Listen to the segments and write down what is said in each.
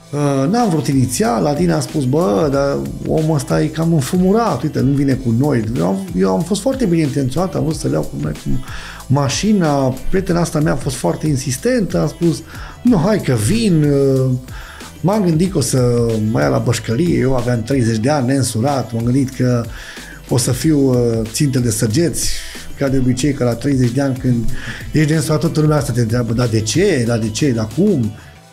N-am vrut inițial, la tine a spus, dar omul ăsta e cam înfumurat, uite, nu vine cu noi. Eu am fost foarte bine intenționat, am vrut să le iau cu mașina, prietena asta mea a fost foarte insistentă, a spus, nu, hai că vin, m-am gândit că o să mă ia la bășcălie, eu aveam 30 de ani, neînsurat, m-am gândit că o să fiu țintă de săgeți, ca de obicei, că la 30 de ani, când ești neînsurat, toată lumea asta te întreabă, dar de ce, dar cum?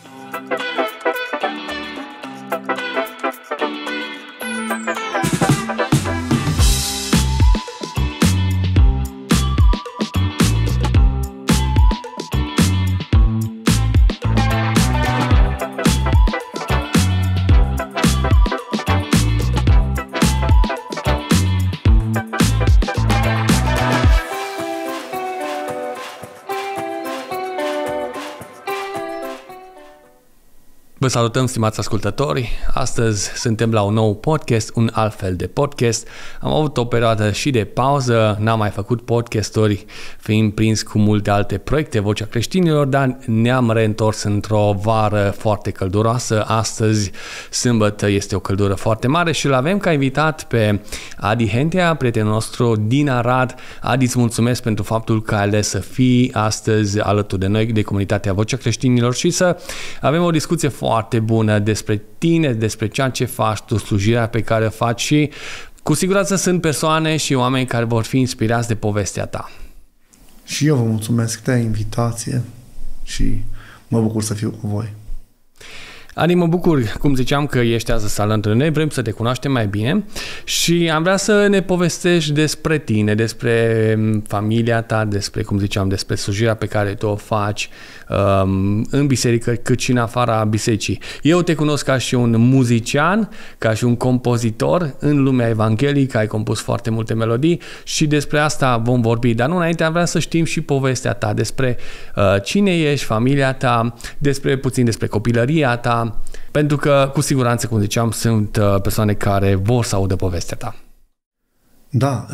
Vă salutăm, stimați ascultători! Astăzi suntem la un nou podcast, un alt fel de podcast. Am avut o perioadă și de pauză, n-am mai făcut podcasturi, fiind prins cu multe alte proiecte, Vocea Creștinilor, dar ne-am reîntors într-o vară foarte călduroasă. Astăzi, sâmbătă, este o căldură foarte mare și îl avem ca invitat pe Adi Hentea, prietenul nostru din Arad. Adi, îți mulțumesc pentru faptul că ai ales să fii astăzi alături de noi, de comunitatea Vocea Creștinilor, și să avem o discuție foarte bună despre tine, despre ceea ce faci tu, slujirea pe care o faci, și cu siguranță sunt persoane și oameni care vor fi inspirați de povestea ta. Și eu vă mulțumesc de invitație și mă bucur să fiu cu voi. Adi, mă bucur, cum ziceam, că ești astăzi alături de noi, vrem să te cunoaștem mai bine și am vrea să ne povestești despre tine, despre familia ta, despre, cum ziceam, despre slujirea pe care tu o faci în biserică, cât și în afara bisericii. Eu te cunosc ca și un muzician, ca și un compozitor în lumea evanghelică, ai compus foarte multe melodii și despre asta vom vorbi, dar nu înainte am vrea să știm și povestea ta, despre cine ești, familia ta, puțin despre copilăria ta, pentru că, cu siguranță, cum ziceam, sunt persoane care vor să audă povestea ta. Da,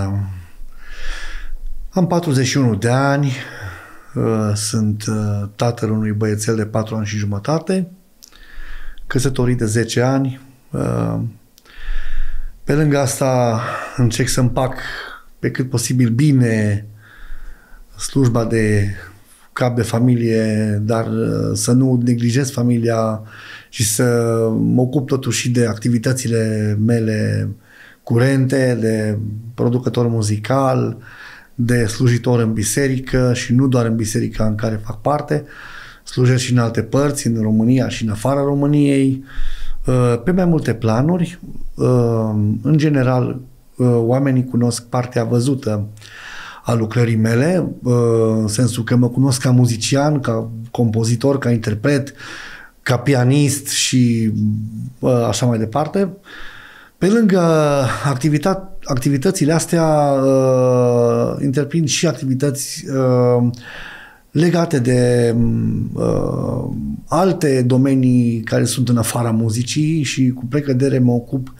am 41 de ani, sunt tatăl unui băiețel de 4 ani și jumătate, căsătorit de 10 ani. Pe lângă asta încerc să împac pe cât posibil bine slujba de cap de familie, dar să nu neglijez familia și să mă ocup totuși și de activitățile mele curente, de producător muzical, de slujitor în biserică și nu doar în biserica în care fac parte. Slujesc și în alte părți, în România și în afara României, pe mai multe planuri. În general, oamenii cunosc partea văzută a lucrării mele, în sensul că mă cunosc ca muzician, ca compozitor, ca interpret, ca pianist și așa mai departe. Pe lângă activitățile astea, întreprind și activități legate de alte domenii care sunt în afara muzicii și cu precădere mă ocup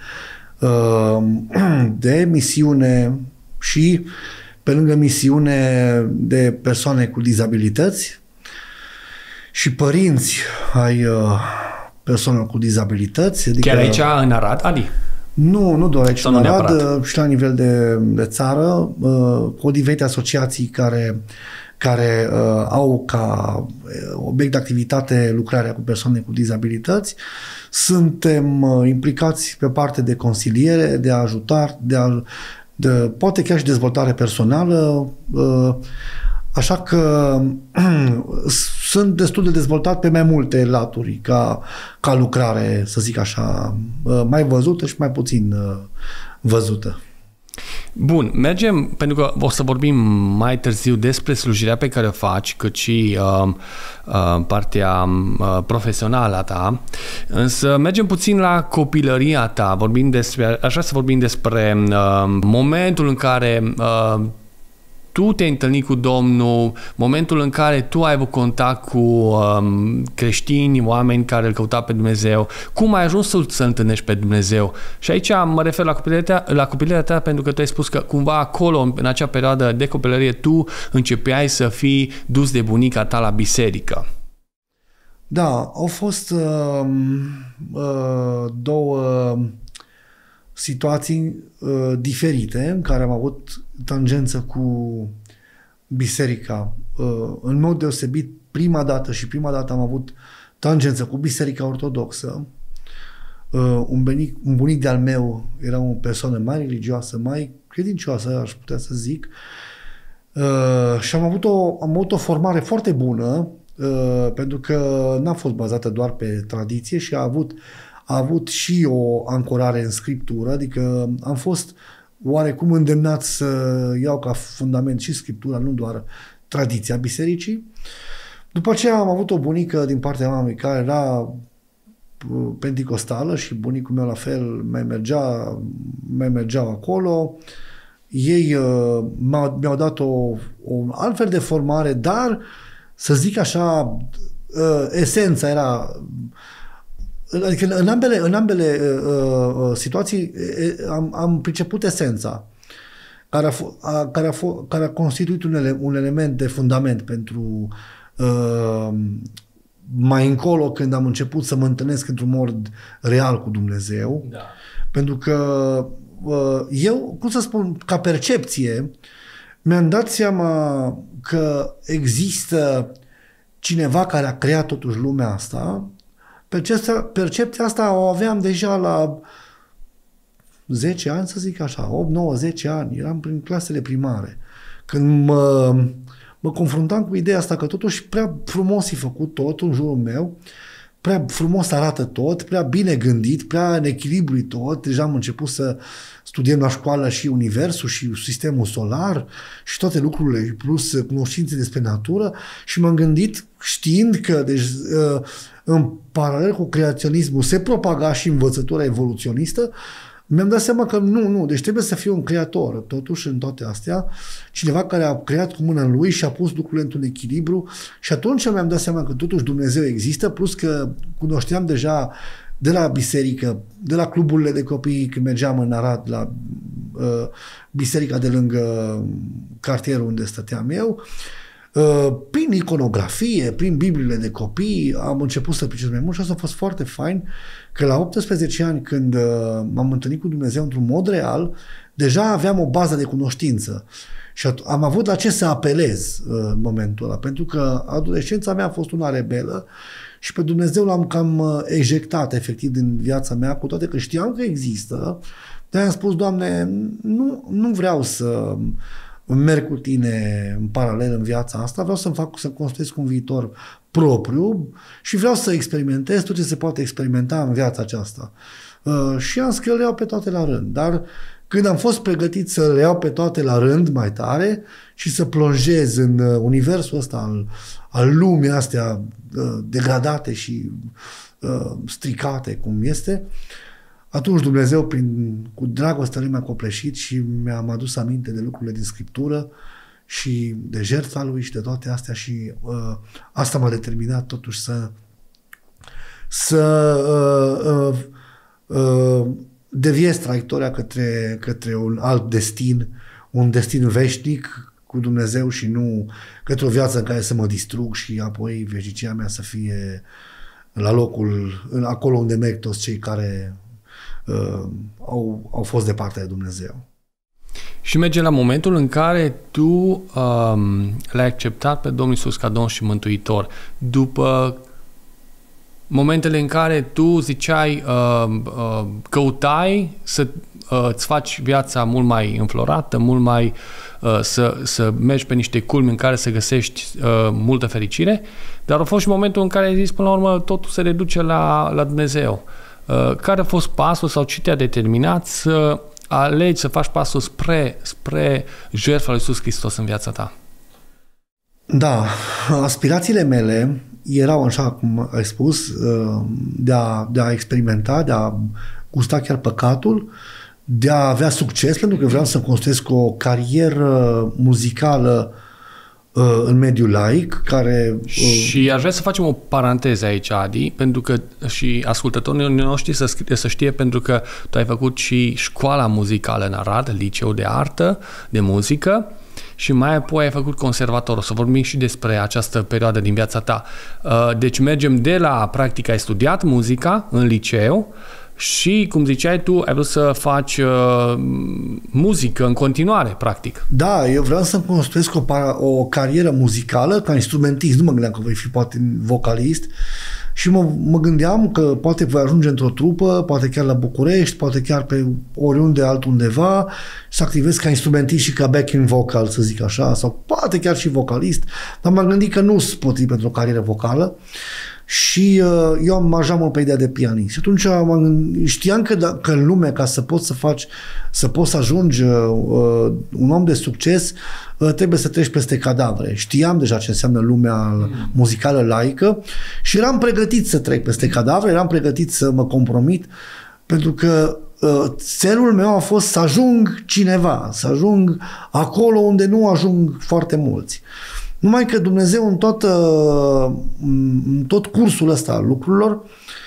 de misiune și, pe lângă misiune, de persoane cu dizabilități și părinți ai persoanelor cu dizabilități. Adică, chiar aici în Arad, Adi? Nu doar aici în Arad, și la nivel de țară, cu diferite asociații care au ca obiect de activitate lucrarea cu persoane cu dizabilități. Suntem implicați pe parte de consiliere, de ajutor, poate chiar și dezvoltare personală, așa că sunt destul de dezvoltat pe mai multe laturi ca lucrare, să zic așa, mai văzută și mai puțin văzută. Bun, mergem, pentru că o să vorbim mai târziu despre slujirea pe care o faci, cât și partea profesională a ta, însă mergem puțin la copilăria ta, aș vrea să vorbim despre momentul în care tu te-ai întâlnit cu Domnul, momentul în care tu ai avut contact cu creștini, oameni care îl căutau pe Dumnezeu, cum ai ajuns să întâlnești pe Dumnezeu? Și aici mă refer la copilăria ta, pentru că tu ai spus că cumva acolo, în acea perioadă de copilărie, tu începeai să fii dus de bunica ta la biserică. Da, au fost două situații diferite în care am avut tangență cu biserica. În mod deosebit, prima dată am avut tangență cu biserica ortodoxă. Un bunic de-al meu era o persoană mai religioasă, mai credincioasă, aș putea să zic. Și am avut o formare foarte bună, pentru că n-a fost bazată doar pe tradiție și a avut și o ancorare în scriptură, adică am fost oarecum îndemnat să iau ca fundament și scriptura, nu doar tradiția bisericii. După aceea am avut o bunică din partea mamei care era penticostală și bunicul meu la fel mai mergeau acolo. Ei mi-au dat un alt fel de formare, dar să zic așa, esența era, adică în ambele situații am priceput esența care a constituit un element de fundament pentru mai încolo, când am început să mă întâlnesc într-un mod real cu Dumnezeu. Da. Pentru că eu, cum să spun, ca percepție, mi-am dat seama că există cineva care a creat totuși lumea asta. Percepția asta o aveam deja la 10 ani, să zic așa, 8, 9, 10 ani. Eram prin clasele primare. Când mă confruntam cu ideea asta că totuși prea frumos e făcut tot în jurul meu, prea frumos arată tot, prea bine gândit, prea în echilibru tot. Deja am început să studiem la școală și universul și sistemul solar și toate lucrurile, plus cunoștințe despre natură, și m-am gândit, știind că deci, în paralel cu creaționismul se propaga și învățătura evoluționistă, mi-am dat seama că nu, deci trebuie să fie un creator, totuși, în toate astea, cineva care a creat cu mâna lui și a pus lucrurile într-un echilibru, și atunci mi-am dat seama că totuși Dumnezeu există, plus că cunoșteam deja de la biserică, de la cluburile de copii, când mergeam în Arad, la biserica de lângă cartierul unde stăteam eu, prin iconografie, prin Bibliile de copii, am început să pricep mai mult și asta a fost foarte fain, că la 18 ani, când m-am întâlnit cu Dumnezeu într-un mod real, deja aveam o bază de cunoștință și am avut la ce să apelez în momentul ăla, pentru că adolescența mea a fost una rebelă și pe Dumnezeu l-am cam ejectat efectiv din viața mea, cu toate că știam că există, dar am spus, Doamne, nu vreau să merg cu tine în paralel în viața asta, vreau să construiesc un viitor propriu și vreau să experimentez tot ce se poate experimenta în viața aceasta. Și am zis că le iau pe toate la rând, dar când am fost pregătit să le iau pe toate la rând mai tare și să plonjez în universul ăsta al lumii astea degradate și stricate cum este, atunci Dumnezeu, cu dragostea Lui, mi-a copleșit și mi-am adus aminte de lucrurile din Scriptură și de jertfa Lui și de toate astea și asta m-a determinat totuși să deviez traiectoria către un alt destin, un destin veșnic cu Dumnezeu și nu către o viață în care să mă distrug și apoi veșnicia mea să fie la locul, acolo unde merg toți cei care au fost de partea de Dumnezeu. Și mergem la momentul în care tu l-ai acceptat pe Domnul Iisus ca Domn și Mântuitor. După momentele în care tu ziceai, căutai să îți faci viața mult mai înflorată, mult mai să mergi pe niște culmi în care să găsești multă fericire, dar a fost și momentul în care ai zis, până la urmă, totul se reduce la Dumnezeu. Care a fost pasul sau ce te-a determinat să alegi să faci pasul spre jertfa lui Iisus Hristos în viața ta? Da, aspirațiile mele erau, așa cum ai spus, de a experimenta, de a gusta chiar păcatul, de a avea succes, pentru că vreau să construiesc o carieră muzicală în mediul laic, care... Și aș vrea să facem o paranteză aici, Adi, pentru că și ascultătorii noștri să știe, pentru că tu ai făcut și școala muzicală în Arad, liceu de artă, de muzică, și mai apoi ai făcut conservator. O să vorbim și despre această perioadă din viața ta. Deci mergem de la, practic, ai studiat muzica în liceu și, cum ziceai tu, ai vrut să faci muzică în continuare, practic. Da, eu vreau să construiesc o carieră muzicală ca instrumentist. Nu mă gândeam că voi fi poate vocalist și mă gândeam că poate voi ajunge într-o trupă, poate chiar la București, poate chiar pe oriunde altundeva, să activez ca instrumentist și ca backing vocal, să zic așa, sau poate chiar și vocalist, dar m-am gândit că nu sunt potrivit pentru o carieră vocală. Și eu am marjat mult pe ideea de pianist. Și atunci știam că în lume, ca să poți să ajungi un om de succes, trebuie să treci peste cadavre. Știam deja ce înseamnă lumea muzicală laică și eram pregătit să trec peste cadavre, eram pregătit să mă compromit, pentru că țelul meu a fost să ajung cineva, să ajung acolo unde nu ajung foarte mulți. Numai că Dumnezeu în tot cursul ăsta al lucrurilor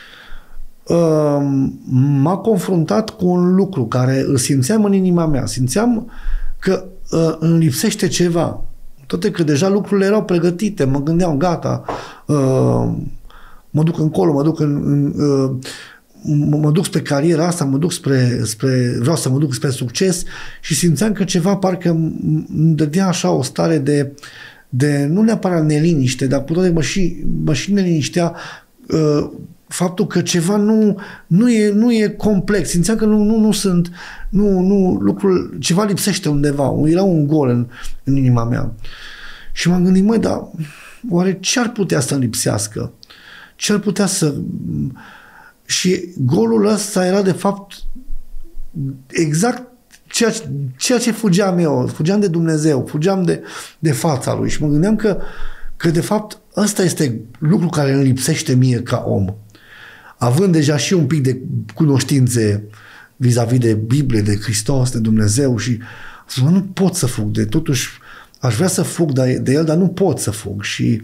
m-a confruntat cu un lucru care îl simțeam în inima mea. Simțeam că îmi lipsește ceva. Toate că deja lucrurile erau pregătite, mă gândeam, gata, mă duc încolo, mă duc spre cariera asta, vreau să mă duc spre succes și simțeam că ceva parcă îmi dădea așa o stare de nu neapărat neliniște, dar cu toate mă și neliniștea faptul că ceva nu e complex. Simțeam că lucrul, ceva lipsește undeva. Era un gol în inima mea. Și m-am gândit, măi, dar oare ce ar putea să-mi lipsească? Ce ar putea să... Și golul ăsta era de fapt exact ceea ce fugeam eu, fugeam de Dumnezeu, fugeam de fața Lui și mă gândeam că de fapt ăsta este lucru care îmi lipsește mie ca om. Având deja și un pic de cunoștințe vis-a-vis de Biblie, de Hristos, de Dumnezeu și nu pot să fug totuși aș vrea să fug de El, dar nu pot să fug și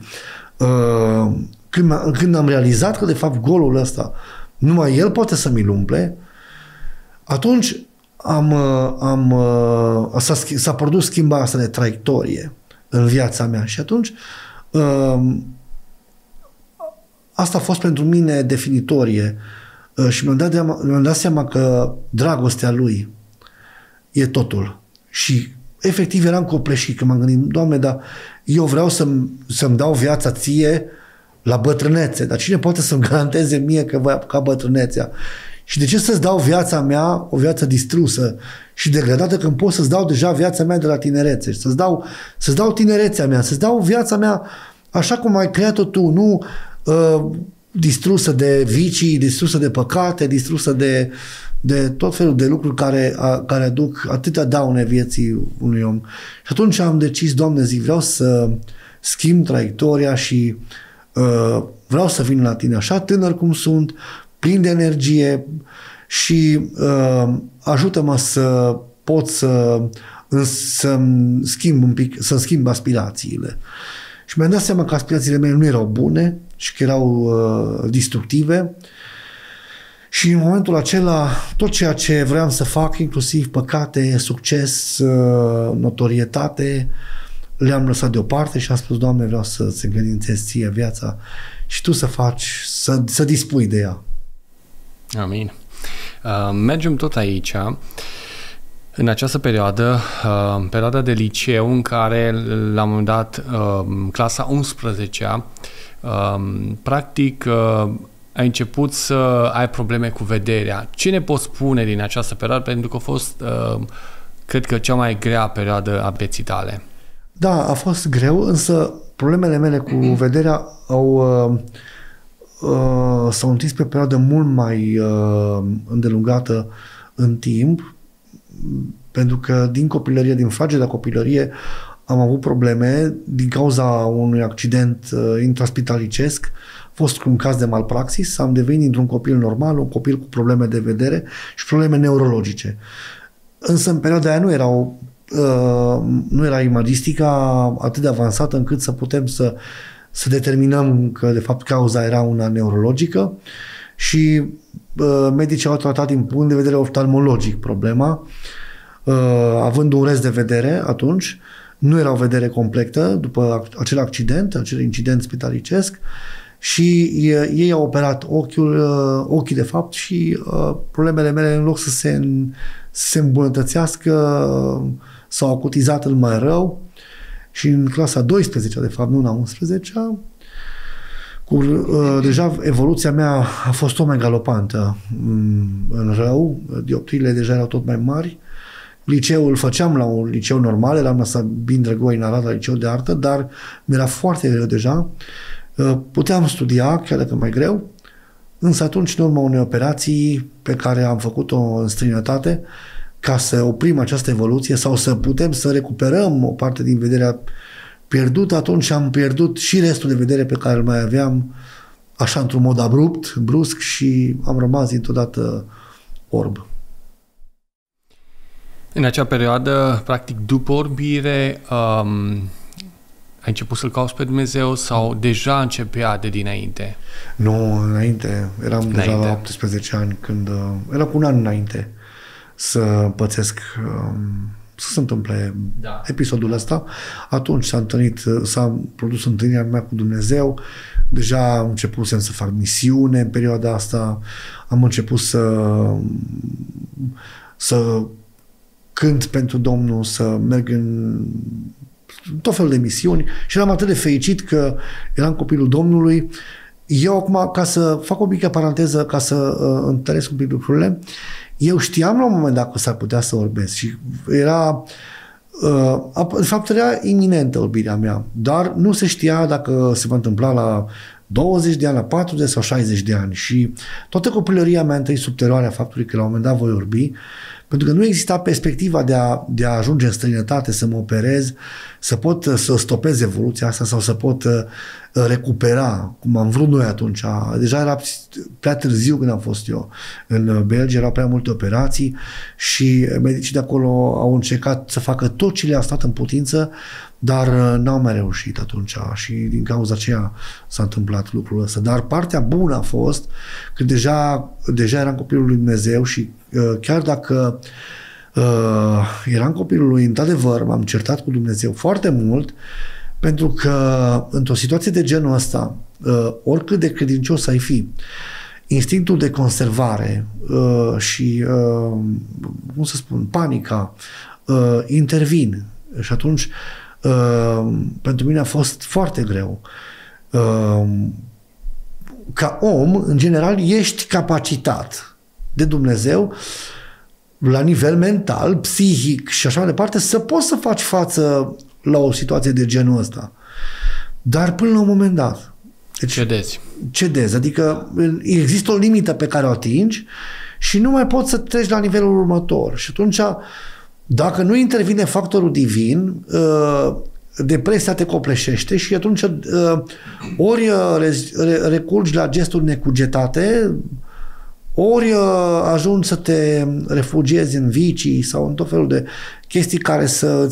când am realizat că de fapt golul ăsta numai El poate să mi-l umple, atunci s-a produs schimbarea asta de traiectorie în viața mea și atunci asta a fost pentru mine definitorie și mi-am dat seama că dragostea Lui e totul și efectiv eram copleșit că m-am gândit, Doamne, dar eu vreau să-mi dau viața Ție la bătrânețe, dar cine poate să-mi garanteze mie că voi apuca bătrânețea? Și de ce să-ți dau viața mea, o viață distrusă și degradată, când pot să-ți dau deja viața mea de la tinerețe, să-ți dau tinerețea mea, să-ți dau viața mea așa cum ai creat-o tu, nu distrusă de vicii, distrusă de păcate, distrusă de tot felul de lucruri care aduc atâtea daune vieții unui om. Și atunci am decis, Doamne, zic, vreau să schimb traiectoria și vreau să vin la Tine așa tânăr cum sunt, plin de energie și ajută-mă să pot să-mi schimb aspirațiile. Și mi-am dat seama că aspirațiile mele nu erau bune și că erau destructive și în momentul acela tot ceea ce vreau să fac, inclusiv păcate, succes, notorietate, le-am lăsat deoparte și am spus, Doamne, vreau să-ți încredințez Ție viața și Tu să faci, să dispui de ea. Amin. Mergem tot aici, în această perioadă, perioada de liceu, în care, la un moment dat, clasa 11-a, practic, ai început să ai probleme cu vederea. Ce ne poți spune din această perioadă? Pentru că a fost, cred că, cea mai grea perioadă a vieții tale. Da, a fost greu, însă problemele mele cu vederea s-au întins pe o perioadă mult mai îndelungată în timp, pentru că din copilărie, din frageda copilărie, am avut probleme din cauza unui accident intraspitalicesc. A fost un caz de malpraxis, am devenit dintr-un copil normal, un copil cu probleme de vedere și probleme neurologice. Însă în perioada aia nu era imagistica atât de avansată încât să putem să determinăm că de fapt cauza era una neurologică și medicii au tratat din punct de vedere oftalmologic problema, având un rest de vedere atunci, nu era o vedere completă după acel accident, acel incident spitalicesc și ei au operat ochii de fapt și problemele mele în loc să se îmbunătățească s-au acutizat în mai rău și în clasa 12 de fapt, nu în a 11-a, deja evoluția mea a fost tot mai galopantă în rău, dioptriile deja erau tot mai mari. Liceul făceam la un liceu normal, eram la Sabin Drăgoi în Arad, la liceu de artă, dar mi-era foarte greu deja. Puteam studia, chiar dacă mai greu, însă atunci, în urma unei operații pe care am făcut-o în străinătate, ca să oprim această evoluție sau să putem să recuperăm o parte din vederea pierdută, atunci am pierdut și restul de vedere pe care îl mai aveam așa într-un mod abrupt, brusc și am rămas dintr-o dată orb. În acea perioadă, practic după orbire, ai început să-L cauți pe Dumnezeu sau deja începea de dinainte? Nu, înainte. Eram deja la 18 ani când... Era cu un an înainte să pățesc... să se întâmple episodul ăsta. Atunci s-a produs întâlnirea mea cu Dumnezeu. Deja începusem să fac misiune în perioada asta. Am început să cânt pentru Domnul, să merg în tot felul de misiuni și eram atât de fericit că eram copilul Domnului. Eu acum, ca să fac o mică paranteză, ca să întăresc un pic lucrurile, eu știam la un moment dat că s-ar putea să orbesc și era, de fapt, era iminentă orbirea mea, dar nu se știa dacă se va întâmpla la 20 de ani, la 40 sau 60 de ani și toată copilăria mea întâi sub teroarea faptului că la un moment dat voi orbi, pentru că nu exista perspectiva de a ajunge în străinătate, să mă operez, să pot să stopez evoluția asta sau să pot recupera, cum am vrut noi atunci. Deja era prea târziu când am fost eu în Belgia, erau prea multe operații și medicii de acolo au încercat să facă tot ce le-a stat în putință, dar n-au mai reușit atunci și din cauza aceea s-a întâmplat lucrul ăsta. Dar partea bună a fost că deja eram copilul lui Dumnezeu și chiar dacă eram copilul lui, într-adevăr, m-am certat cu Dumnezeu foarte mult, pentru că într-o situație de genul ăsta, oricât de credincios ai fi, instinctul de conservare și, cum să spun, panica intervin. Și atunci, pentru mine a fost foarte greu. Ca om, în general, ești capacitat de Dumnezeu la nivel mental, psihic și așa mai departe, să poți să faci față la o situație de genul ăsta. Dar până la un moment dat. Deci, cedezi. Adică există o limită pe care o atingi și nu mai poți să treci la nivelul următor. Și atunci, dacă nu intervine factorul divin, depresia te copleșește și atunci ori recurgi la gesturi necugetate, ori ajungi să te refugiezi în vicii sau în tot felul de chestii care să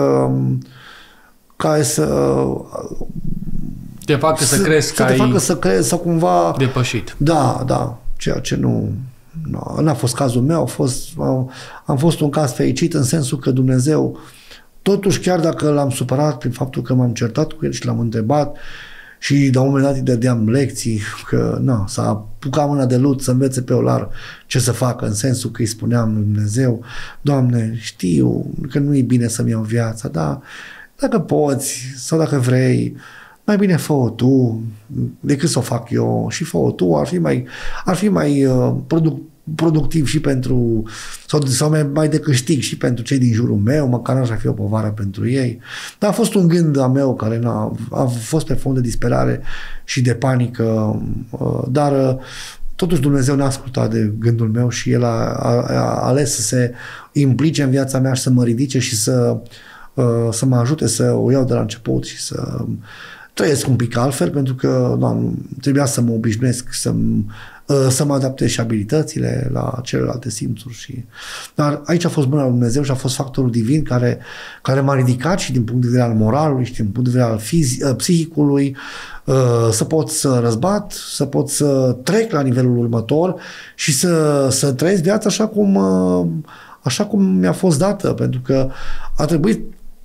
te facă să crezi că te facă să crezi sau cumva depășit. Da, ceea ce n-a fost cazul meu, am fost un caz fericit în sensul că Dumnezeu, totuși, chiar dacă l-am supărat prin faptul că m-am certat cu el și l-am întrebat și la un moment dat îi dădeam lecții că s-a apucat mâna de lut să învețe pe olar ce să facă, în sensul că îi spuneam lui Dumnezeu: Doamne, știu că nu e bine să-mi iau viața, dar dacă poți sau dacă vrei, mai bine fă-o tu decât să o fac eu și fă-o tu, ar fi mai productiv și pentru, sau mai de câștig și pentru cei din jurul meu, măcar n-aș fi o povară pentru ei. Dar a fost un gând a meu care a fost pe fond de disperare și de panică, dar totuși Dumnezeu n-a ascultat de gândul meu și El a ales să se implice în viața mea și să mă ridice și să mă ajute să o iau de la început și să trăiesc un pic altfel, pentru că trebuia să mă obișnuiesc să mă adaptez și abilitățile la celelalte simțuri. Dar aici a fost mâna lui Dumnezeu și a fost factorul divin care m-a ridicat și din punct de vedere al moralului și din punct de vedere al psihicului, să pot să răzbat, să pot să trec la nivelul următor și să trăiesc viața așa cum mi-a fost dată, pentru că a trebuit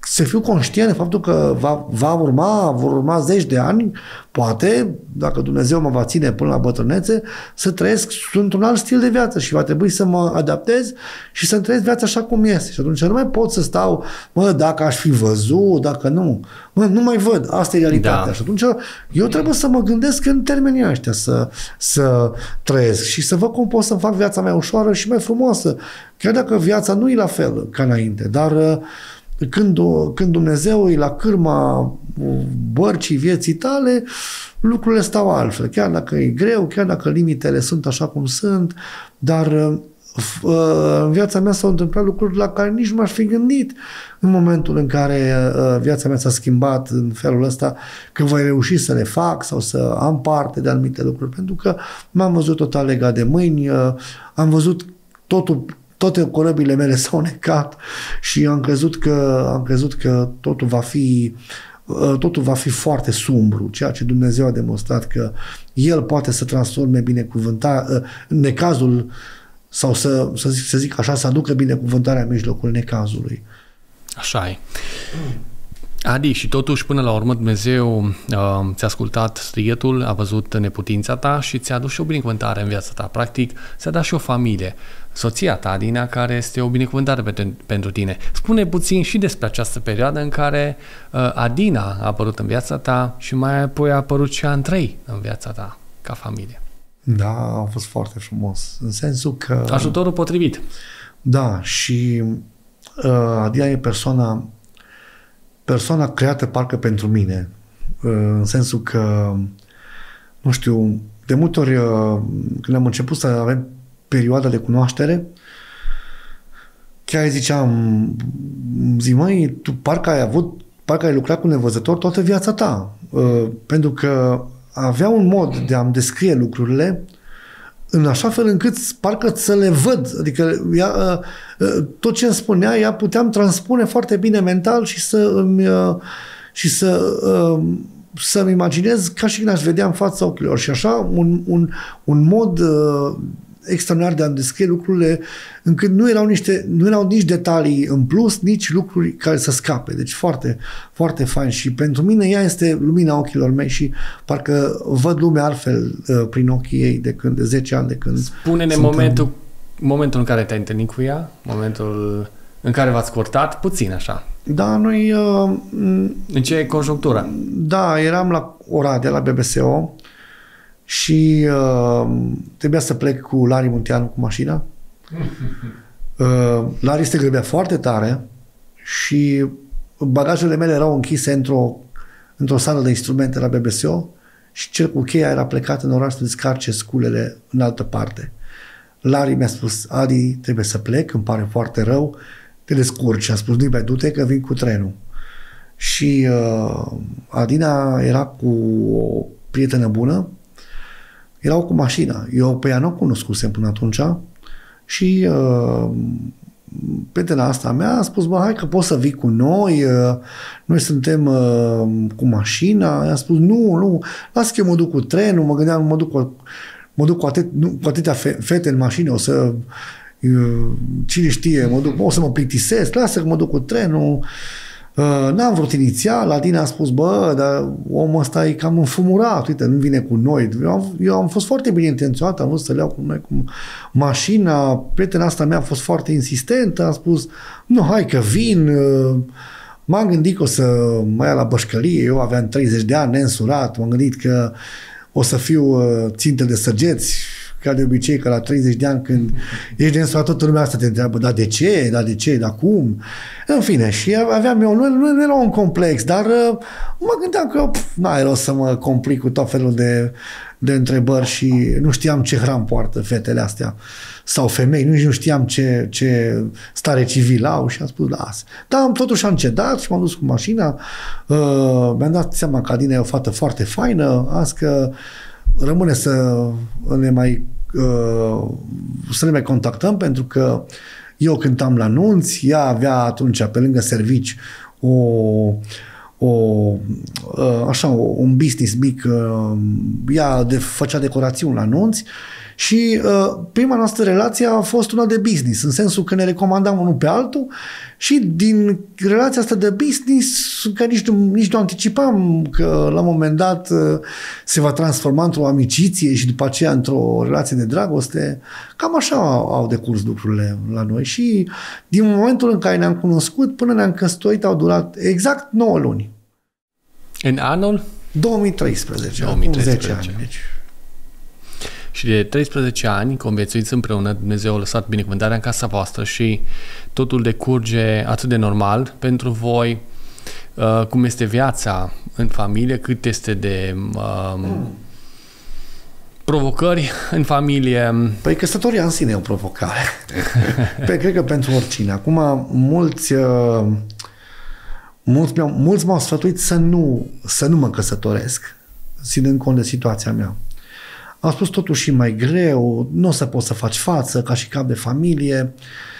să fiu conștient de faptul că vor urma 10 de ani, poate, dacă Dumnezeu mă va ține până la bătrânețe, să trăiesc într-un alt stil de viață și va trebui să mă adaptez și să trăiesc viața așa cum este. Și atunci nu mai pot să stau, dacă aș fi văzut, dacă nu. Nu mai văd. Asta e realitatea. Da. Și atunci eu trebuie să mă gândesc în termenii ăștia să trăiesc și să văd cum pot să fac viața mai ușoară și mai frumoasă. Chiar dacă viața nu e la fel ca înainte, dar când Dumnezeu e la cârma bărcii vieții tale, lucrurile stau altfel. Chiar dacă e greu, chiar dacă limitele sunt așa cum sunt, dar în viața mea s-au întâmplat lucruri la care nici nu m-aș fi gândit în momentul în care viața mea s-a schimbat în felul ăsta, că voi reuși să le fac sau să am parte de anumite lucruri, pentru că m-am văzut total legat de mâini, am văzut toate corăbile mele s-au necat și am crezut că totul va fi foarte sumbru, ceea ce Dumnezeu a demonstrat că El poate să transforme necazul sau să zic așa, să aducă binecuvântarea în mijlocul necazului. Așa e. Adi, și totuși până la urmă Dumnezeu ți-a ascultat strigătul, a văzut neputința ta și ți-a adus și o binecuvântare în viața ta. Practic, ți-a dat și o familie. Soția ta, Adina, care este o binecuvântare pentru tine. Spune puțin și despre această perioadă în care Adina a apărut în viața ta și mai apoi a apărut și Andrei în viața ta, ca familie. Da, a fost foarte frumos. În sensul că... Ajutorul potrivit. Da, și Adina e persoana creată parcă pentru mine. În sensul că, nu știu, de multe ori când am început să avem perioada de cunoaștere, chiar ziceam, măi, tu parcă ai lucrat cu nevăzător toată viața ta. Pentru că avea un mod de a-mi descrie lucrurile în așa fel încât parcă să le văd. Adică tot ce îmi spunea, ea puteam transpune foarte bine mental și să-mi imaginez ca și când aș vedea în fața ochilor. Și așa un mod extraordinar de a descrie lucrurile încât nu erau nici detalii în plus, nici lucruri care să scape. Deci foarte, foarte fain. Și pentru mine ea este lumina ochilor mei și parcă văd lumea altfel prin ochii ei de 10 ani de când... Spune-ne momentul în care te-ai întâlnit cu ea, momentul în care v-ați curtat, puțin așa. Da, noi... în ce conjunctură? Da, eram la Oradea, la BBSO, și trebuia să plec cu Lari Munteanu cu mașina. Lari se grăbea foarte tare și bagajele mele erau închise într-o sală de instrumente la BBSO și cel cu cheia era plecat în oraș să descarce sculele în altă parte. Lari mi-a spus, Adi, trebuie să plec, îmi pare foarte rău, te descurci. A spus, nu-i mai du-te că vin cu trenul. Și Adina era cu o prietenă bună, erau cu mașina. Eu pe ea nu o cunoscusem până atunci și prietena asta mea a spus, hai că poți să vii cu noi, noi suntem cu mașina. I-a spus, nu, las că eu mă duc cu trenul, mă gândeam, mă duc cu atâtea fete în mașină, o să cine știe, o să mă plictisesc, lasă că mă duc cu trenul. N-am vrut inițial, Adina a spus, dar omul ăsta e cam înfumurat, uite, nu vine cu noi. Eu am fost foarte bine intenționat, am vrut să le iau cu noi cu mașina, prietena asta mea a fost foarte insistentă, a spus, nu, hai că vin, m-am gândit că o să mă ia la bășcălie, eu aveam 30 de ani, neînsurat, m-am gândit că o să fiu țintă de săgeți, ca de obicei, că la 30 de ani când ești neînsurat, toată lumea asta te întreabă, dar de ce, dar cum? În fine, și aveam eu, nu era un complex, dar mă gândeam că n-ai rost să mă complic cu tot felul de întrebări și nu știam ce hram poartă fetele astea sau femei, nu știam ce stare civilă au și am spus, lasă. Dar totuși am cedat și m-am dus cu mașina, mi-am dat seama că Adina e o fată foarte faină, azi că rămâne să ne mai contactăm, pentru că eu cântam la nunți, ea avea atunci pe lângă servici un business mic, ea făcea decorațiuni la nunți Și prima noastră relație a fost una de business, în sensul că ne recomandam unul pe altul și din relația asta de business, că nici nu anticipam că la un moment dat se va transforma într-o amiciție și după aceea într-o relație de dragoste. Cam așa au decurs lucrurile la noi și din momentul în care ne-am cunoscut până ne-am căsătorit au durat exact 9 luni. În anul? 2013. Acum 10 ani. Deci. Și de 13 ani conviețuiți împreună, Dumnezeu a lăsat binecuvântarea în casa voastră și totul decurge atât de normal pentru voi. Cum este viața în familie, cât este de provocări în familie? Păi căsătoria în sine e o provocare. Cred că pentru oricine. Acum mulți m-au sfătuit să nu mă căsătoresc, ținând cont de situația mea. Am spus totuși și mai greu, nu o să poți să faci față, ca și cap de familie.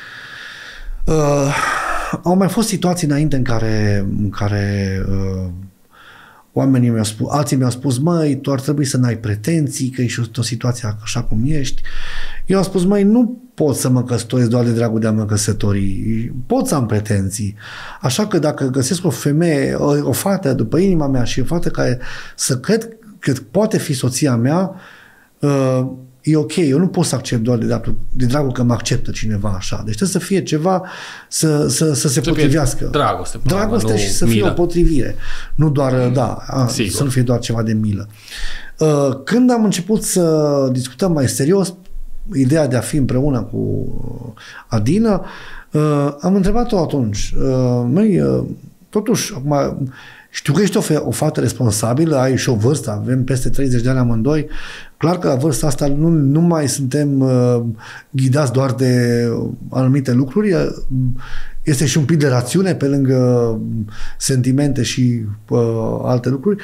Au mai fost situații înainte în care oamenii alții mi-au spus, măi, tu ar trebui să n-ai pretenții, că ești o situație așa cum ești. Eu am spus, măi, nu pot să mă căsătoresc doar de dragul de a mă căsători. Pot să am pretenții. Așa că dacă găsesc o femeie, o fată după inima mea și o fată care să cred că poate fi soția mea, e ok. Eu nu pot să accept doar de dragul că mă acceptă cineva așa. Deci trebuie să fie ceva să se potrivească. Dragoste și să fie o potrivire. Nu doar, să nu fie doar ceva de milă. Când am început să discutăm mai serios ideea de a fi împreună cu Adina, am întrebat-o atunci, totuși, acum, știu că ești o fată responsabilă, ai și o vârstă, avem peste 30 de ani amândoi. Clar că la vârsta asta nu mai suntem ghidați doar de anumite lucruri, este și un pic de rațiune pe lângă sentimente și alte lucruri.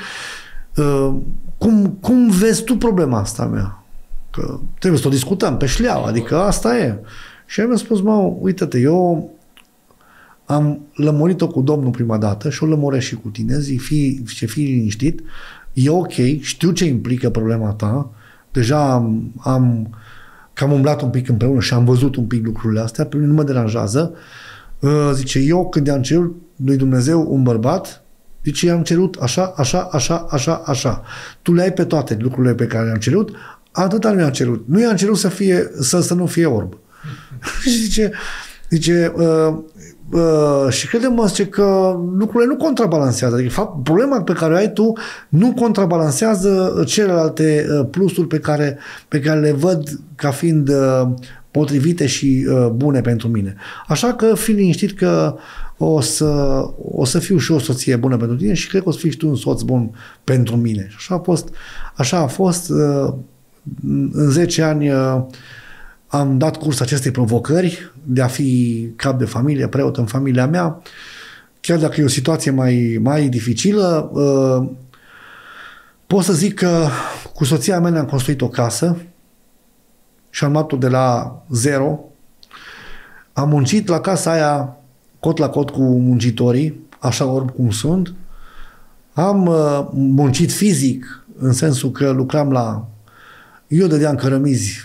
Cum vezi tu problema asta mea? Că trebuie să o discutăm pe șleau, adică asta e. Și mi-a spus, uite-te, eu am lămurit-o cu Domnul prima dată și o lămuresc și cu tine, fii liniștit, e ok, știu ce implică problema ta, deja am umblat un pic împreună și am văzut un pic lucrurile astea, pe mine nu mă deranjează. Zice, eu când i-am cerut lui Dumnezeu un bărbat, zice, i-am cerut așa. Tu le ai pe toate lucrurile pe care le-am cerut, atâta nu i-am cerut. Nu i-am cerut să nu fie orb. Și zice, și crede-mă, zice că lucrurile nu contrabalansează. Adică, fapt, problema pe care o ai tu nu contrabalansează celelalte plusuri pe care le văd ca fiind potrivite și bune pentru mine. Așa că fii liniștit că o să fiu și o soție bună pentru tine și cred că o să fii și tu un soț bun pentru mine. Și așa a fost. În 10 ani am dat curs acestei provocări de a fi cap de familie, preot în familia mea. Chiar dacă e o situație mai dificilă, pot să zic că cu soția mea ne-am construit o casă și am luat-o de la zero. Am muncit la casa aia cot la cot cu muncitorii, așa orb cum sunt. Am muncit fizic, în sensul că lucram eu dădeam cărămizi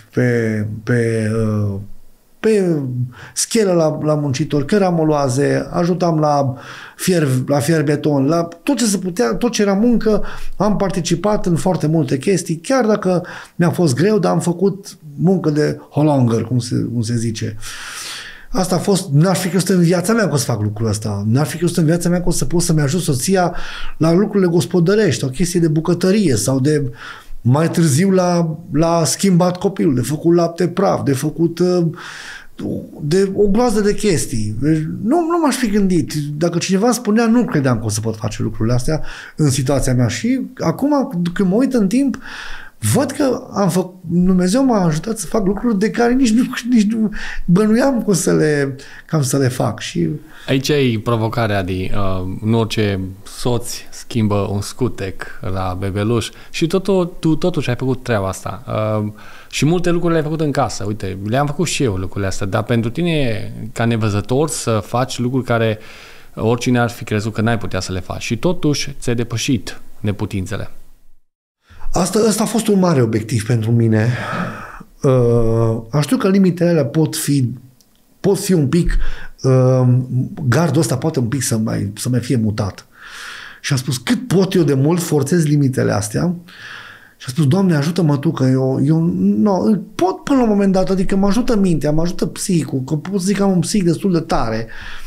pe schelă la muncitori, căramoloaze, ajutam la fier beton, la tot ce se putea, tot ce era muncă, am participat în foarte multe chestii, chiar dacă mi-a fost greu, dar am făcut muncă de holonger, cum se zice. Asta a fost, n-aș fi crezut în viața mea că o să fac lucrul ăsta. N-aș fi crezut în viața mea că o să pot să-mi ajut soția la lucrurile gospodărești, o chestie de bucătărie sau de mai târziu la schimbat copilul, de făcut lapte praf, de făcut de o groază de chestii. Nu m-aș fi gândit. Dacă cineva spunea, nu credeam că o să pot face lucrurile astea în situația mea. Și acum, când mă uit în timp, văd că Dumnezeu m-a ajutat să fac lucruri de care nici nu bănuiam cum să le fac. Și aici e provocarea nu orice soț schimbă un scutec la bebeluș și tu totuși ai făcut treaba asta. Și multe lucruri le-ai făcut în casă. Uite, le-am făcut și eu lucrurile astea, dar pentru tine, ca nevăzător, să faci lucruri care oricine ar fi crezut că n-ai putea să le faci. Și totuși ți-ai depășit neputințele. Asta a fost un mare obiectiv pentru mine. știu că limitele alea pot fi un pic, gardul ăsta poate un pic să mai fie mutat. Și am spus, cât pot eu de mult forțez limitele astea. Și a spus, Doamne, ajută-mă Tu, că eu pot până la un moment dat, adică mă ajută mintea, mă ajută psihicul, că pot să zic că am un psihic destul de tare.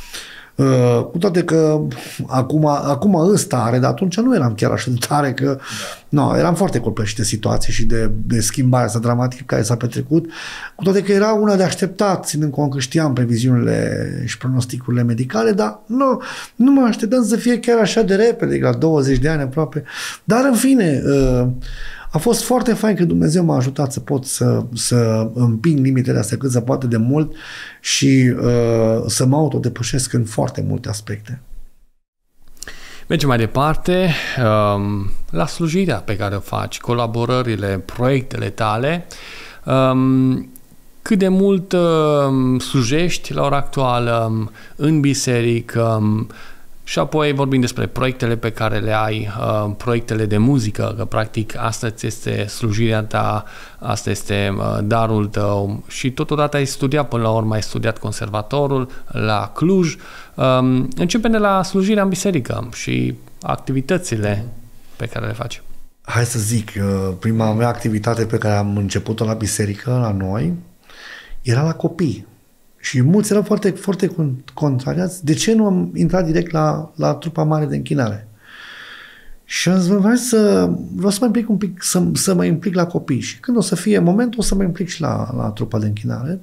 Cu toate că acum îs tare, dar atunci nu eram chiar așa de tare, că eram foarte copleșit de situații și de schimbarea asta dramatică care s-a petrecut, cu toate că era una de așteptat, ținând cont că știam previziunile și pronosticurile medicale, dar nu mă așteptam să fie chiar așa de repede, la 20 de ani aproape. Dar în fine, a fost foarte fain că Dumnezeu m-a ajutat să pot să împing limitele astea cât se poate de mult și să mă autodepășesc în foarte multe aspecte. Mergem mai departe la slujirea pe care o faci, colaborările, proiectele tale. Cât de mult slujești la ora actuală în biserică? Și apoi vorbim despre proiectele pe care le ai, proiectele de muzică, că practic asta este slujirea ta, asta este darul tău și totodată ai studiat, până la urmă ai studiat conservatorul la Cluj. Începem de la slujirea în biserică și activitățile pe care le faci. Hai să zic, prima mea activitate pe care am început-o la biserică, la noi, era la copii. Și mulți erau foarte, foarte contrariați. De ce nu am intrat direct la trupa mare de închinare? Și am zis, vreau să mă implic un pic, să mă implic la copii. Și când o să fie momentul, o să mă implic și la trupa de închinare.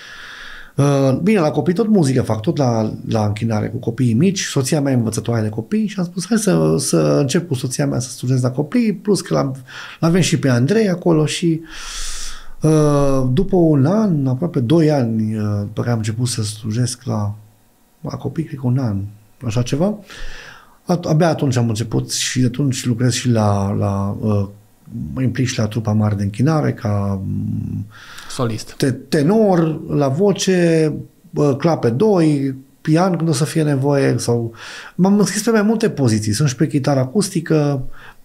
Bine, la copii tot muzică fac, tot la închinare cu copiii mici. Soția mea e învățătoare de copii și am spus, hai să încep cu soția mea să slujesc la copii, plus că l-avem și pe Andrei acolo și... După un an, aproape 2 ani pe care am început să slujesc la copii, cred că un an, așa ceva, abia atunci am început și de atunci lucrez și mă implic și la trupa mare de închinare ca solist. Tenor, la voce, clape 2, pian când o să fie nevoie sau... M-am înscris pe mai multe poziții. Sunt și pe chitară acustică,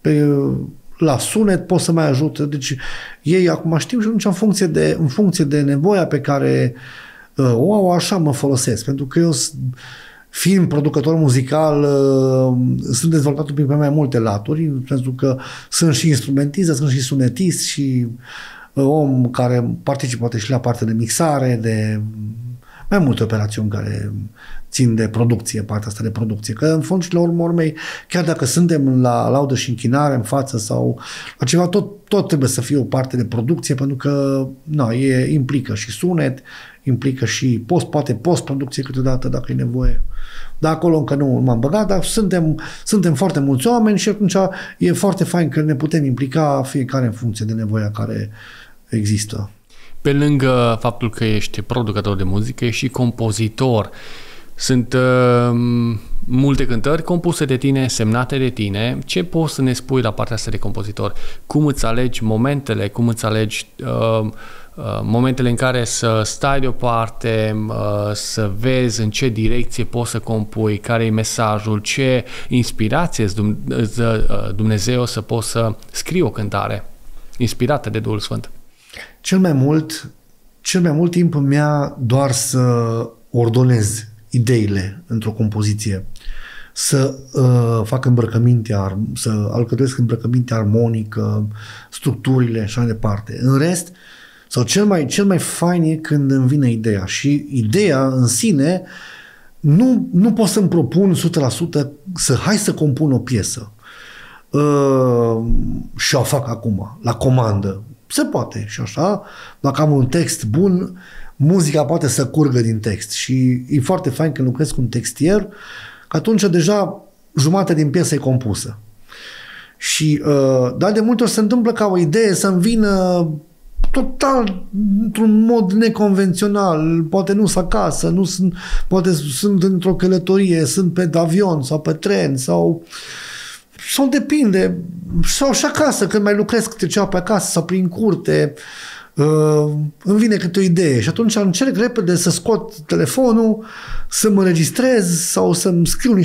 la sunet pot să mai ajut. Deci ei acum știu și atunci în funcție de nevoia pe care o au, așa mă folosesc. Pentru că eu, fiind producător muzical, sunt dezvoltat un pic pe mai multe laturi, pentru că sunt și instrumentist, sunt și sunetist și om care participă poate și la partea de mixare, de mai multe operațiuni care țin de producție, partea asta de producție. Că în fond și la urmă urmei, chiar dacă suntem la laudă și închinare în față sau la ceva, tot trebuie să fie o parte de producție, pentru că implică și sunet, implică și poate post-producție câteodată dacă e nevoie. Dar acolo încă nu m-am băgat, dar suntem foarte mulți oameni și atunci e foarte fain că ne putem implica fiecare în funcție de nevoia care există. Pe lângă faptul că ești producător de muzică, ești și compozitor. Sunt multe cântări compuse de tine, semnate de tine. Ce poți să ne spui la partea asta de compozitor? Cum îți alegi momentele? Cum îți alegi momentele în care să stai deoparte, să vezi în ce direcție poți să compui, care e mesajul, ce inspirație îți dă Dumnezeu să poți să scrii o cântare inspirată de Duhul Sfânt? Cel mai mult timp îmi ia doar să ordonez ideile într-o compoziție, să fac îmbrăcăminte, să alcătuiesc îmbrăcăminte armonică, structurile și așa mai departe. În rest, sau cel mai fain e când îmi vine ideea și ideea în sine nu pot să-mi propun 100% hai să compun o piesă și o fac acum, la comandă. Se poate și așa, dacă am un text bun, muzica poate să curgă din text și e foarte fain când lucrez cu un textier, că atunci deja jumătate din piesă e compusă. Și, dar de multe ori se întâmplă ca o idee să-mi vină total într-un mod neconvențional, poate nu sunt acasă, poate sunt într-o călătorie, sunt pe avion sau pe tren sau depinde, sau și acasă, când mai lucrez câte ceva pe acasă sau prin curte, îmi vine câte o idee și atunci încerc repede să scot telefonul, să mă registrez sau să-mi scriu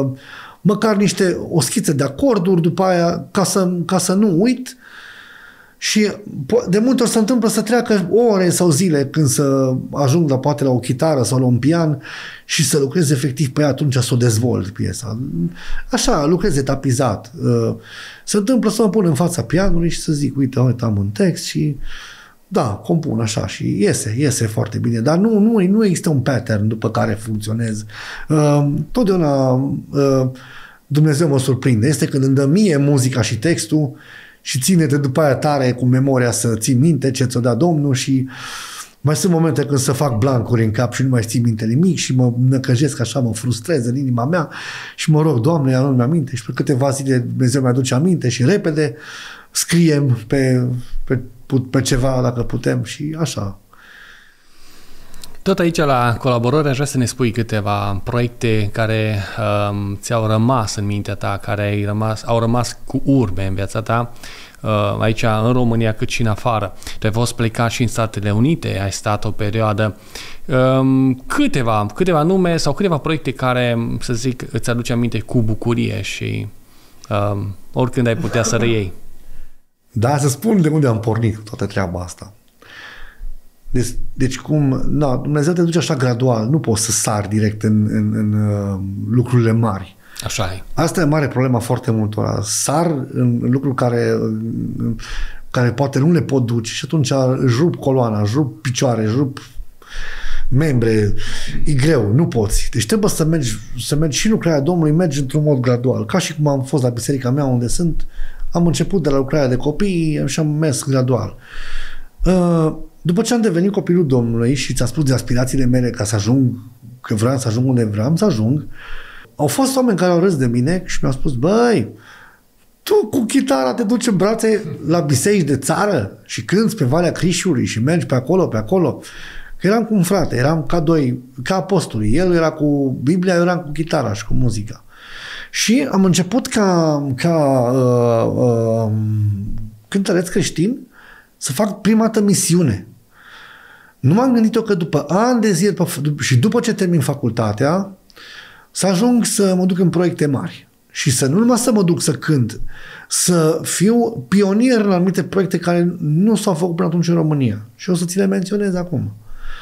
o schiță de acorduri după aia ca să nu uit Și de multe ori se întâmplă să treacă ore sau zile când să ajung poate la o chitară sau la un pian și să lucrez efectiv pe ea, atunci să o dezvolt piesa. Așa, lucrez etapizat. Se întâmplă să mă pun în fața pianului și să zic, uite, am un text și da, compun așa și iese foarte bine, dar nu există un pattern după care funcționez. Totdeauna Dumnezeu mă surprinde. Este când îmi dă mie muzica și textul și ține-te după aia tare cu memoria să ții minte ce ți-o dea Domnul și mai sunt momente când să fac blancuri în cap și nu mai țin minte nimic și mă năcăjesc așa, mă frustrez în inima mea și mă rog, Doamne, ia nu-mi aminte și pe câteva zile Dumnezeu mi-aduce aminte și repede scriem pe ceva dacă putem și așa. Tot aici la colaborări aș vrea să ne spui câteva proiecte care ți-au rămas în mintea ta, care au rămas cu urme în viața ta, aici în România cât și în afară. Tu ai fost plecat și în Statele Unite, ai stat o perioadă. Câteva nume sau câteva proiecte care, să zic, îți aduce aminte cu bucurie și oricând ai putea să reiei. Da, să spun de unde am pornit toată treaba asta. Deci Dumnezeu te duce așa gradual, nu poți să sari direct în lucrurile mari. Așa e. Asta e mare problema foarte multora. Sar în lucruri care poate nu le pot duce și atunci își rup coloana, își rup picioare, își rup membre. E greu, nu poți. Deci trebuie să mergi și lucrarea Domnului, mergi într-un mod gradual. Ca și cum am fost la biserica mea unde sunt, am început de la lucrarea de copii și am mers gradual. După ce am devenit copilul Domnului și ți-a spus de aspirațiile mele ca să ajung, că vreau să ajung unde vreau să ajung, au fost oameni care au râs de mine și mi-au spus, băi, tu cu chitara te duci în brațe la biserici de țară și cânți pe Valea Crișului și mergi pe acolo. Că eram cu un frate, eram ca apostolii. El era cu Biblia, eu eram cu chitara și cu muzica. Și am început ca cântăreț creștin să fac prima dată misiune. Nu m-am gândit eu că după ani de zile și după ce termin facultatea, să ajung să mă duc în proiecte mari. Și să nu numai să mă duc să cânt, să fiu pionier în anumite proiecte care nu s-au făcut până atunci în România. Și o să ți le menționez acum.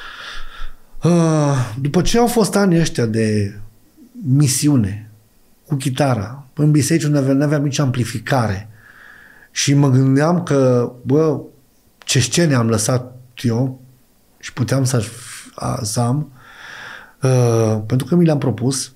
După ce au fost anii ăștia de misiune cu chitara, în biserici unde nu aveam nici amplificare și mă gândeam că, ce scene am lăsat eu și puteam să am, pentru că mi le-am propus,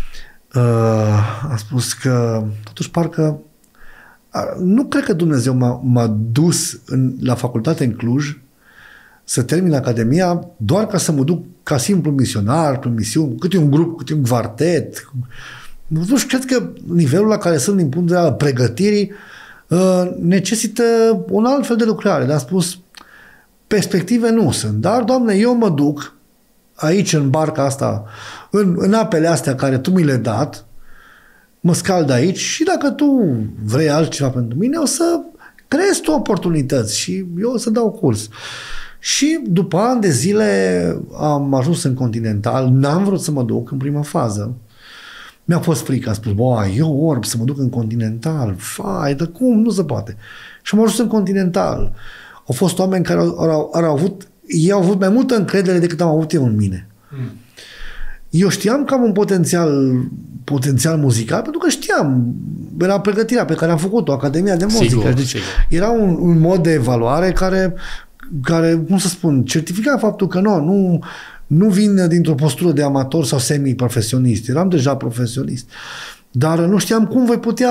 a spus că totuși parcă nu cred că Dumnezeu m-a dus la facultate în Cluj să termin Academia doar ca să mă duc ca simplu misionar, prin misiuni, câte un grup, câte un quartet. Nu știu, cred că nivelul la care sunt din punct de vedere al pregătirii necesită un alt fel de lucrare. Dar am spus, perspective nu sunt. Dar, Doamne, eu mă duc aici în barca asta, în apele astea care Tu mi le-ai dat, mă scald aici și dacă Tu vrei altceva pentru mine, o să creezi Tu oportunități și eu o să dau curs. Și după ani de zile am ajuns în Continental, n-am vrut să mă duc în prima fază. Mi-a fost frică, am spus, eu orb să mă duc în Continental, dar cum? Nu se poate. Și am ajuns în Continental. Au fost oameni care au avut mai multă încredere decât am avut eu în mine. Eu știam că am un potențial muzical, pentru că știam, era pregătirea pe care am făcut-o, Academia de Muzică. Sigur, deci sigur. Era un mod de evaluare care, cum să spun, certifica faptul că nu vin dintr-o postură de amator sau semi-profesionist. Eram deja profesionist. Dar nu știam cum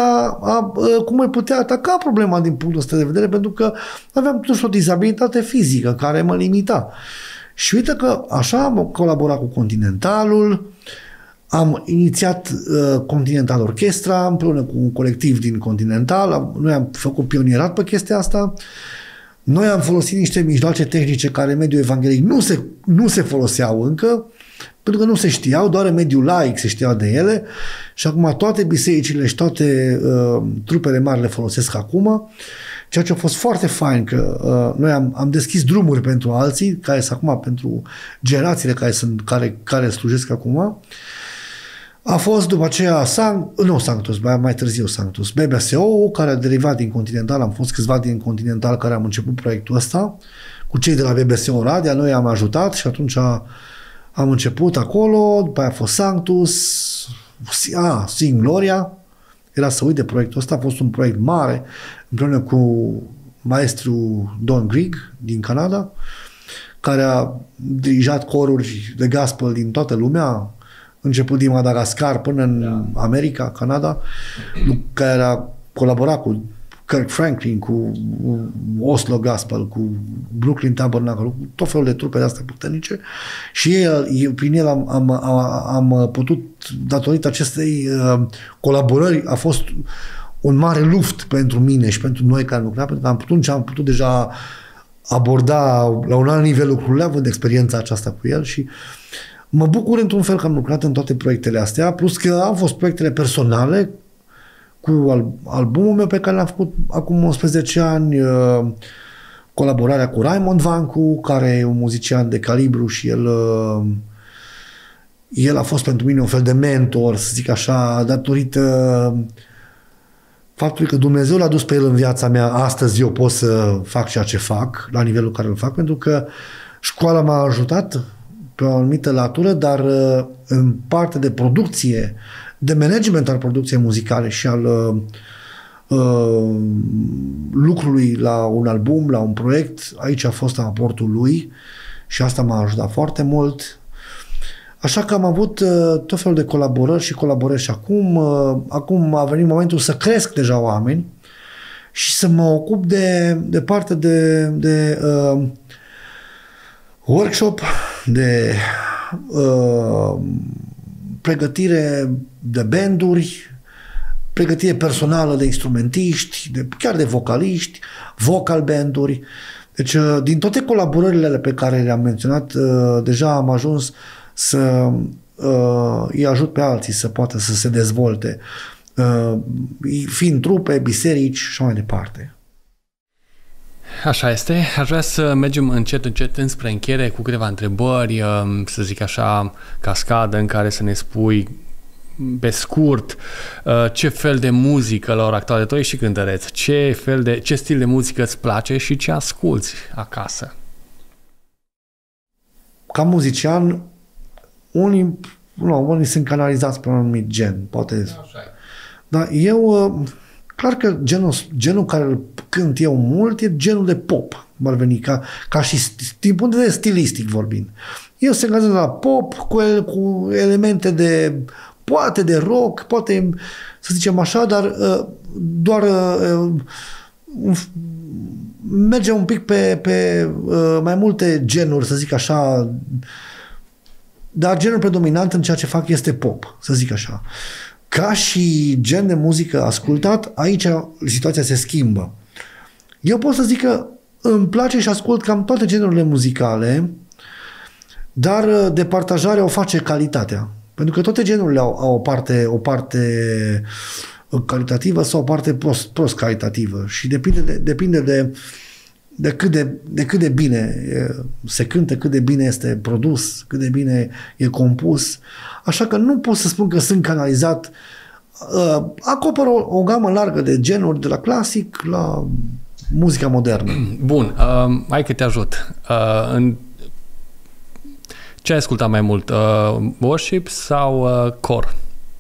voi putea ataca problema din punctul ăsta de vedere, pentru că aveam totuși o dizabilitate fizică care mă limita. Și uite că așa am colaborat cu Continentalul, am inițiat Continental Orchestra împreună cu un colectiv din Continental, noi am făcut pionierat pe chestia asta. Noi am folosit niște mijloace tehnice care în mediul evanghelic nu se foloseau încă, pentru că nu se știau, doar în mediul laic se știau de ele și acum toate bisericile și toate trupele mari le folosesc acum, ceea ce a fost foarte fain că noi am deschis drumuri pentru alții, care sunt acum pentru generațiile care slujesc acum. A fost după aceea Sanctus, mai târziu Sanctus, BBSO, care a derivat din Continental, am fost câțiva din Continental care am început proiectul ăsta, cu cei de la BBSO Oradea, noi am ajutat și atunci am început acolo, după aia a fost Sanctus, Sing Gloria, era să uit de proiectul ăsta, a fost un proiect mare, împreună cu maestru Don Grigg din Canada, care a dirijat coruri de gospel din toată lumea, început din Madagascar până în America, Canada, care a colaborat cu Kirk Franklin, cu Oslo Gospel, cu Brooklyn Tabernacle, cu tot felul de trupe de astea puternice și prin el am putut, datorită acestei colaborări, a fost un mare luft pentru mine și pentru noi care lucram, pentru că am putut deja aborda la un alt nivel lucrurile, având experiența aceasta cu el și mă bucur într-un fel că am lucrat în toate proiectele astea, plus că au fost proiectele personale cu albumul meu pe care l-am făcut acum 11 ani, colaborarea cu Raimond Vancu, care e un muzician de calibru și el a fost pentru mine un fel de mentor, să zic așa, datorită faptului că Dumnezeu l-a dus pe el în viața mea. Astăzi eu pot să fac ceea ce fac, la nivelul care îl fac, pentru că școala m-a ajutat pe o anumită latură, dar în parte de producție, de management al producției muzicale și al lucrului la un album, la un proiect, aici a fost aportul lui și asta m-a ajutat foarte mult. Așa că am avut tot felul de colaborări și colaborări și acum a venit momentul să cresc deja oameni și să mă ocup de parte de workshop, de pregătire de banduri, pregătire personală de instrumentiști, chiar de vocaliști, vocal banduri. Deci, din toate colaborările pe care le-am menționat, deja am ajuns să îi ajut pe alții să poată să se dezvolte, fiind trupe, biserici și așa mai departe. Așa este. Aș vrea să mergem încet înspre încheiere cu câteva întrebări, să zic așa, cascadă, în care să ne spui pe scurt ce fel de muzică la ora actuală, tu ești și cântăreț, ce stil de muzică îți place și ce asculți acasă? Ca muzician, unii sunt canalizați pe un anumit gen, poate. Dar eu, clar că genul care îl cânt eu mult e genul de pop, ar veni, ca și din punct de vedere stilistic vorbind. Eu se încadrează la pop cu elemente poate de rock, poate să zicem așa, dar doar merge un pic pe mai multe genuri, să zic așa, dar genul predominant în ceea ce fac este pop, să zic așa. Ca și gen de muzică ascultat, aici situația se schimbă. Eu pot să zic că îmi place și ascult cam toate genurile muzicale, dar departajarea o face calitatea. Pentru că toate genurile au o parte calitativă sau o parte prost calitativă și depinde de cât de bine se cântă, cât de bine este produs, cât de bine e compus. Așa că nu pot să spun că sunt canalizat. Acoperă o gamă largă de genuri, de la clasic la muzica modernă. Bun, hai că te ajut. Ce ai ascultat mai mult? Worship sau core?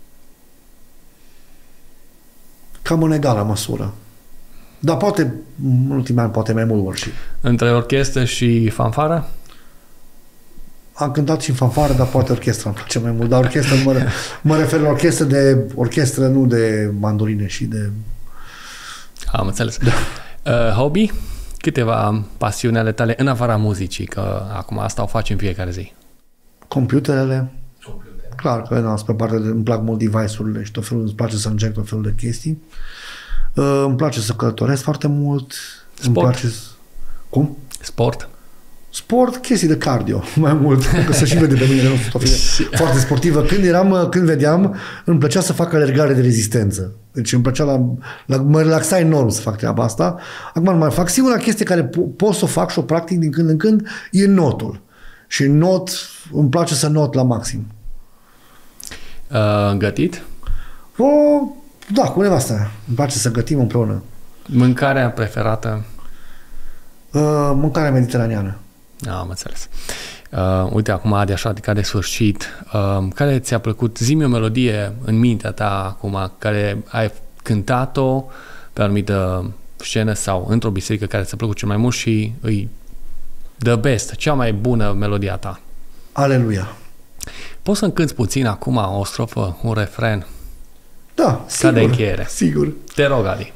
Cam în egală măsură. Dar poate, în ultimii ani, poate mai mult worship. Între orchestră și fanfară? Am cântat și în fanfară, dar poate orchestra îmi place mai mult. Dar orchestră, mă refer la orchestră, nu de mandurine și de... Am înțeles. Da. Hobby? Câteva pasiuni ale tale în afara muzicii, că acum asta o faci în fiecare zi. Computerele. Clar că pe partea îmi plac mult device-urile și tot felul, îmi place să încerc tot felul de chestii. Îmi place să călătoresc foarte mult. Sport? Îmi place... Cum? Sport, chestii de cardio, mai mult. Că se și vede pe mine, nu sunt foarte sportivă. Când vedeam, îmi plăcea să fac alergare de rezistență. Deci îmi plăcea mă relaxa enorm să fac treaba asta. Acum nu mai fac. Singura chestie care pot să o fac și o practic din când în când e notul. Și îmi place să not la maxim. Gătit? Da, cu nevasta mea. Îmi place să gătim împreună. Mâncarea preferată? Mâncarea mediteraneană. Am înțeles. Uite, acum Adi, așa de sfârșit, care ți-a plăcut? Zi-mi o melodie în mintea ta acum, care ai cântat-o pe o anumită scenă sau într-o biserică care ți-a plăcut cel mai mult și îi the best, cea mai bună melodia ta. Aleluia. Poți să-mi cânti puțin acum o strofă, un refren? Da, sigur. Ca de încheiere. Sigur. Te rog, Adi.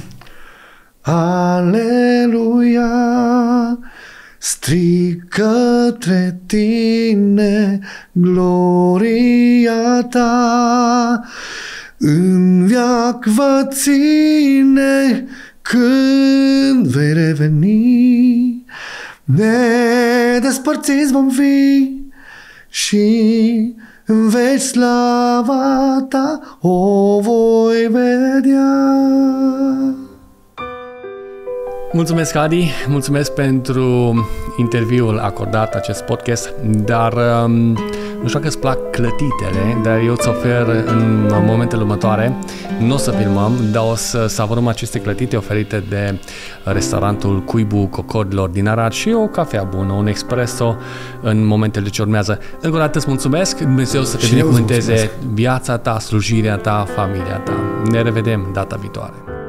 Aleluia, strig către tine gloria ta, în veac va ține când vei reveni, ne despărțiți vom fi și în veci slava ta o voi vedea. Mulțumesc, Adi, mulțumesc pentru interviul acordat acest podcast, dar nu știu dacă îți plac clătitele, dar eu îți ofer în momentele următoare, nu o să filmăm, dar o să savurăm aceste clătite oferite de restaurantul Cuibul Cocodilor din Arad și o cafea bună, un espresso în momentele ce urmează. Încă o dată îți mulțumesc, Dumnezeu să te binecuvânteze viața ta, slujirea ta, familia ta. Ne revedem data viitoare.